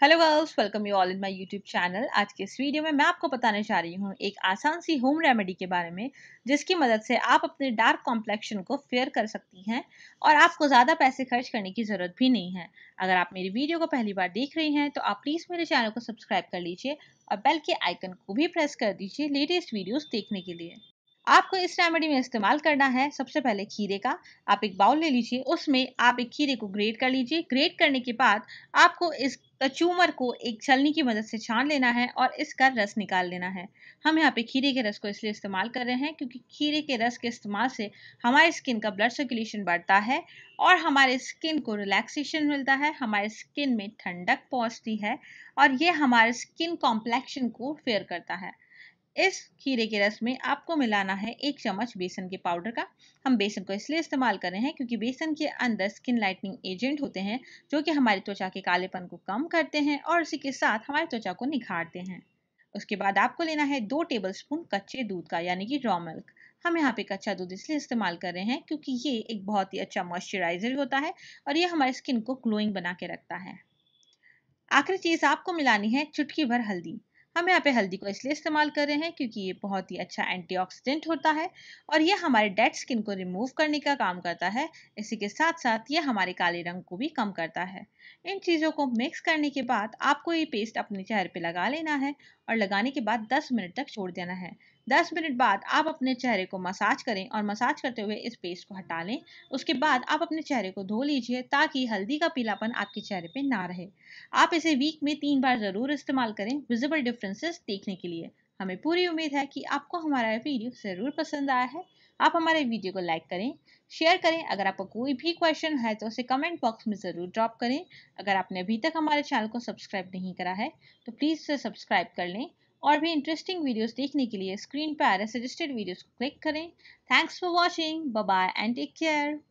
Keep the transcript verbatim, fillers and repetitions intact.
Hello girls, welcome you all in my YouTube channel. आज के इस वीडियो में मैं आपको बताने जा रही हूँ एक आसान सी होम रेमेडी के बारे में, जिसकी मदद से आप अपने डार्क कॉम्प्लेक्शन को फेयर कर सकती हैं और आपको ज़्यादा पैसे खर्च करने की ज़रूरत भी नहीं है। अगर आप मेरी वीडियो को पहली बार देख रही हैं तो आप प्लीज़ मेरे चैनल को सब्सक्राइब कर लीजिए और बेल के आइकन को भी प्रेस कर दीजिए लेटेस्ट वीडियोज़ देखने के लिए। आपको इस रेमेडी में इस्तेमाल करना है सबसे पहले खीरे का। आप एक बाउल ले लीजिए, उसमें आप एक खीरे को ग्रेट कर लीजिए। ग्रेट करने के बाद आपको इस कचूमर को एक छलनी की मदद से छान लेना है और इसका रस निकाल लेना है। हम यहाँ पे खीरे के रस को इसलिए इस्तेमाल कर रहे हैं क्योंकि खीरे के रस के इस्तेमाल से हमारे स्किन का ब्लड सर्कुलेशन बढ़ता है और हमारे स्किन को रिलैक्सेशन मिलता है, हमारे स्किन में ठंडक पहुँचती है और ये हमारे स्किन कॉम्प्लेक्शन को फेयर करता है। इस खीरे के रस में आपको मिलाना है एक चम्मच बेसन के पाउडर का। हम बेसन को इसलिए इस्तेमाल कर रहे हैं क्योंकि बेसन के अंदर स्किन लाइटनिंग एजेंट होते हैं जो कि हमारी त्वचा के कालेपन को कम करते हैं और उसी के साथ हमारी त्वचा को निखारते हैं। उसके बाद आपको लेना है दो टेबलस्पून कच्चे दूध का, यानी कि रॉ मिल्क। हम यहाँ पे कच्चा दूध इसलिए इस्तेमाल कर रहे हैं क्योंकि ये एक बहुत ही अच्छा मॉइस्चराइजर होता है और ये हमारी स्किन को ग्लोइंग बना के रखता है। आखिरी चीज़ आपको मिलानी है चुटकी भर हल्दी। हम यहाँ पे हल्दी को इसलिए इस्तेमाल कर रहे हैं क्योंकि ये बहुत ही अच्छा एंटीऑक्सीडेंट होता है और ये हमारे डेड स्किन को रिमूव करने का काम करता है। इसी के साथ साथ ये हमारे काले रंग को भी कम करता है। इन चीज़ों को मिक्स करने के बाद आपको ये पेस्ट अपने चेहरे पे लगा लेना है और लगाने के बाद दस मिनट तक छोड़ देना है। दस मिनट बाद आप अपने चेहरे को मसाज करें और मसाज करते हुए इस पेस्ट को हटा लें। उसके बाद आप अपने चेहरे को धो लीजिए ताकि हल्दी का पीलापन आपके चेहरे पे ना रहे। आप इसे वीक में तीन बार ज़रूर इस्तेमाल करें विजिबल डिफरेंसेस देखने के लिए। हमें पूरी उम्मीद है कि आपको हमारा वीडियो ज़रूर पसंद आया है। आप हमारे वीडियो को लाइक करें, शेयर करें। अगर आपको कोई भी क्वेश्चन है तो उसे कमेंट बॉक्स में ज़रूर ड्रॉप करें। अगर आपने अभी तक हमारे चैनल को सब्सक्राइब नहीं करा है तो प्लीज़ इसे सब्सक्राइब कर लें और भी इंटरेस्टिंग वीडियोस देखने के लिए स्क्रीन पर आ रहे सजेस्टेड वीडियोस को क्लिक करें। Thanks for watching, bye bye and take care.